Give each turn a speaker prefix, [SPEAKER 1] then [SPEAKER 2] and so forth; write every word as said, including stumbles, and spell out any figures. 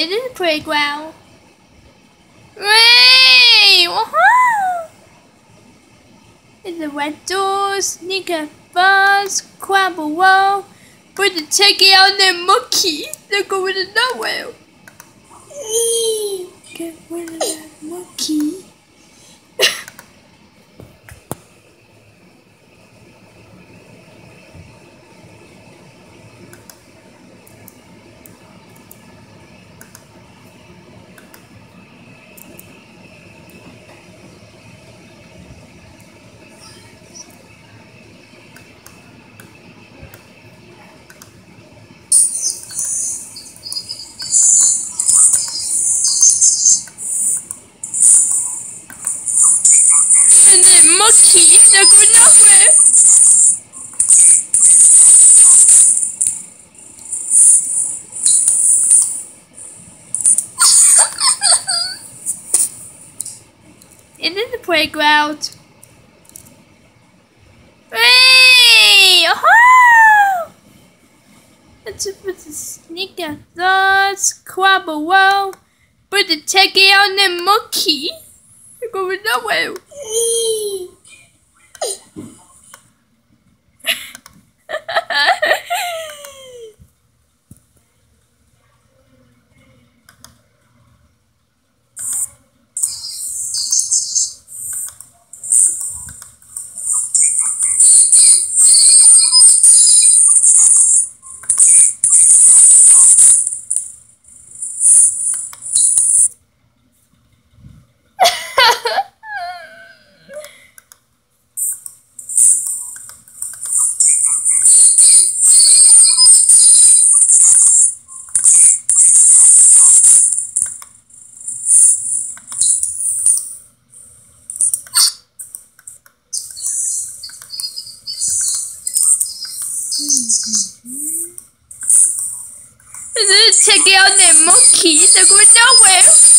[SPEAKER 1] It is a playground. Wait! Woohoo! It's a red door, sneaker bus, crabble wall, but the taking out the monkey. They're going to nowhere. Get rid of that monkey. And the monkey, they're going nowhere. It is the playground. Hey! Oh! Let's put the sneaker thoughts, crabble wall, but the taking out the monkey. They're going nowhere. This is taking out the monkey. They're going nowhere.